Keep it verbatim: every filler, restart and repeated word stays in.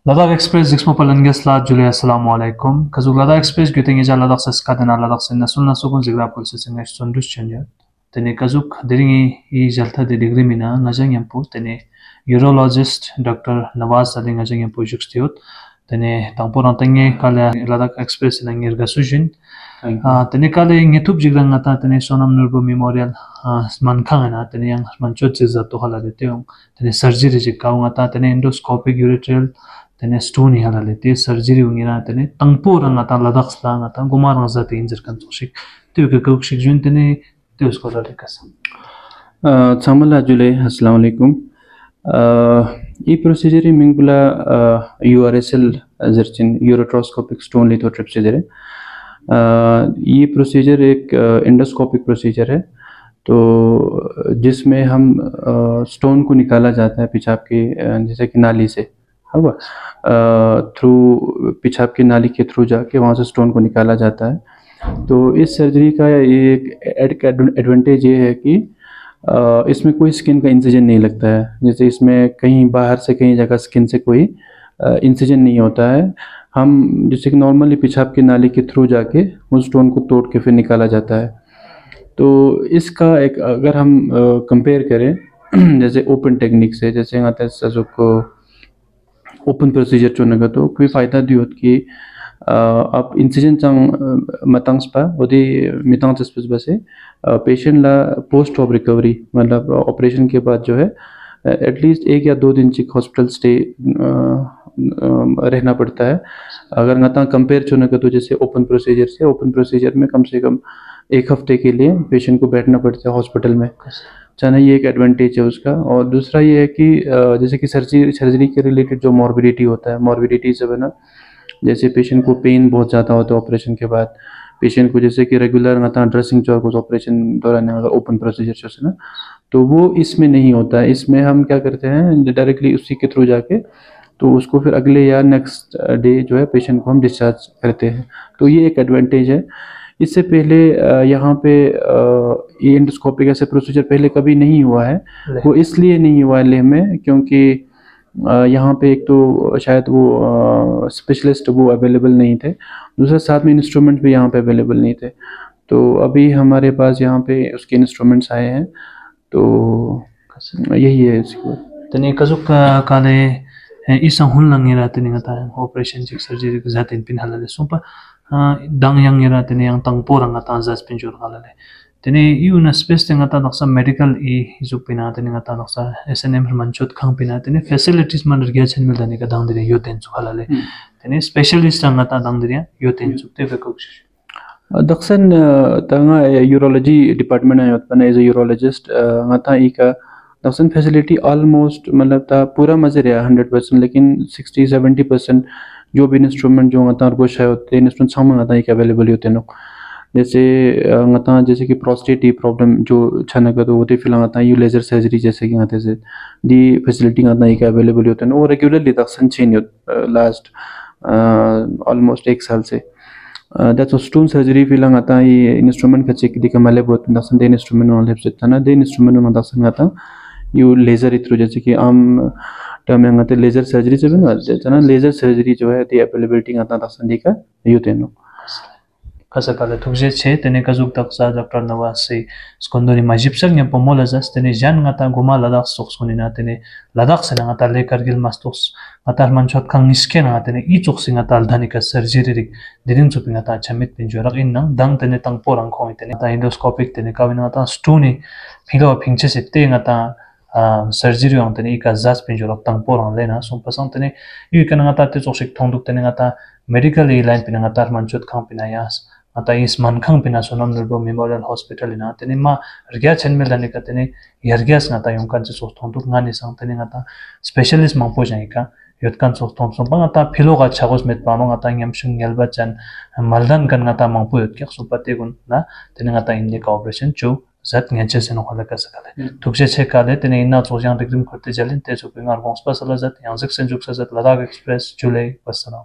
Ladakh Express Dixmo Palanges La Julia Assalamu alaikum. Kazuk Ladakh Express Guting Ija Ladakh Saskadana Ladakh Senasul Nasukun Zigra Pulses in Sondus Chenya. Tene Kazuk Diringi I Jalta de Degree Mina, Najang Yampu, Tene Urologist Doctor Nawaz Sading Ajang Yampu Juxtiot, Tene Tampur Tange Kala Ladakh Express in Angirga Sujin. Tene Kale Yetub Jigrangata, Tene Sonam Nurbu Memorial Mankangana, Tene Yang Manchot Zizato Haladeteum, Tene Surgery Jikaungata, Tene Endoscopic Urethral. Tene stone hala lete surgery ungira tene tangpo ranga ta ladak slang ta gumar ngza te injir kan tsoshik tu ke kuk shik jun tene tu usko la lekas chamala jule assalamu alaikum e procedure mingbula U R S L zirchin ureteroscopic stone lithotripsy जरे ये procedure एक endoscopic procedure है तो जिसमें हम stone को निकाला जाता है पेशाब की जैसे कि नाली से थ्रू पेशाब की नाली के थ्रू जाके वहाँ से स्टोन को निकाला जाता है। तो इस सर्जरी का एक एडवांटेज ये है कि इसमें कोई स्किन का इंसिजन नहीं लगता है, जैसे इसमें कहीं बाहर से कहीं जगह स्किन से कोई इंसिजन नहीं होता है। हम जैसे कि नॉर्मली पेशाब की नाली के थ्रू जाके उस स्टोन को तोड़ के फिर निकाला जाता है। तो इसका एक अगर हम कंपेयर करें जैसे ओपन टेक्निक से, जैसे को ओपन प्रोसीजर चुनेगा तो कोई फ़ायदा दी होत कि आप इंसिजन चंग मतंग्स पा वही मितांग चस्पस बसे पेशेंट ला पोस्ट ऑफ रिकवरी मतलब ऑपरेशन के बाद जो है एटलीस्ट एक या दो दिन चिक हॉस्पिटल स्टे रहना पड़ता है। अगर नता कंपेयर चुनेगा तो जैसे ओपन प्रोसीजर से ओपन प्रोसीजर में कम से कम एक हफ्ते के लिए पेशेंट को बैठना पड़ता है हॉस्पिटल में, चाहे ये एक एडवांटेज है उसका। और दूसरा ये है कि जैसे कि सर्जरी सर्जरी के रिलेटेड जो मॉर्बिडिटी होता है, मॉर्बिडिटी से बना जैसे पेशेंट को पेन बहुत ज़्यादा होता है ऑपरेशन के बाद, पेशेंट को जैसे कि रेगुलर ना ड्रेसिंग जो कुछ ऑपरेशन दौरान अगर ओपन प्रोसीजर से ना तो वो इसमें नहीं होता है। इसमें हम क्या करते हैं डायरेक्टली उसी के थ्रू जाके तो उसको फिर अगले या नेक्स्ट डे जो है पेशेंट को हम डिस्चार्ज करते हैं। तो ये एक एडवांटेज है। इससे पहले यहाँ पे एंडोस्कोपिक ऐसे प्रोसीजर पहले कभी नहीं हुआ है। वो इसलिए नहीं हुआ है लेह में क्योंकि यहाँ पे एक तो शायद वो स्पेशलिस्ट वो अवेलेबल नहीं थे, दूसरा साथ में इंस्ट्रूमेंट भी यहाँ पे अवेलेबल नहीं थे। तो अभी हमारे पास यहाँ पे उसके इंस्ट्रूमेंट्स आए हैं, तो यही है इसकी तने कजुक काले इस हुन लंगेरा तने गता ऑपरेशन चिक सर्जरी के जाते पिन हलाले सुपा dang yang ira tene yang tangpo ranga ta jas pinjur galale tene yu na space tenga ta naksa medical e zupina tene ngata naksa S N M manchot khang pina tene facilities man rgya chen mil dane ka dang dire yo ten chu galale tene specialist ranga ta dang dire yo ten chu te vekox daksan tanga urology department ayot pana as a urologist ngata e ka daksan facility almost मतलब था पूरा मजे रहा hundred percent, लेकिन sixty seventy percent जो भी instrument जो ngata को शायद होते हैं इंस्ट्रूमेंट सामान ngata एक अवेलेबल होते हैं। जैसे ngata जैसे कि प्रोस्टेट प्रॉब्लम जो छाना का तो होते फिर ngata यू लेजर सर्जरी जैसे कि ngata से दी फैसिलिटी ngata एक अवेलेबल होते हैं और रेगुलरली तक संचेन लास्ट ऑलमोस्ट एक साल से दैट्स स्टोन सर्जरी फिर ngata ये इंस्ट्रूमेंट का चेक दी कमाले बहुत दसन दे इंस्ट्रूमेंट वाले से था दे इंस्ट्रूमेंट में दसन ngata यू लेजर थ्रू जैसे कि आम टर्म में ngate लेजर सर्जरी से बना जना लेजर सर्जरी जो है दी अवेलेबिलिटी ngata दसन का यू तेनो kasa kala thukje che tene kazuk taksa Doctor Nawaz se skondoni majipsak nya pomola jas tene jan ngata guma ladak soksoni na tene ladak se ngata le kargil mastos ngata manchot khang iske na tene I chok singa tal dhani ka surgery rik dirin chupi ngata chamit pinjorak in nang dang tene tang porang khoi tene ta endoscopic tene kawin ngata stone philo phingche se te ngata surgery ang tene ka jas pinjorak tang porang lena sum pasang tene yu kana ngata te choksik thongduk tene ngata medical line pina ngata manchot khang pina yas ata is mankhang pina sonam nurbo memorial hospital ina tene ma rgya chenmel dane ka tene yargyas ngata yong kan so thonduk ngani sang tene ngata specialist mangpo jai ka yot kan so thom so bang ata philo ga chagos met pa mang ata ngam sung yelba chan maldan kan ngata mangpo yot kyak so pate gun na tene ngata inde ka operation chu zat ngache se no khala ka sakale thukje che ka le tene inna chojang rigrim khote jalin te chu pingar gons pa sala zat yang zik sen juk sa zat Ladakh Express July wassalam।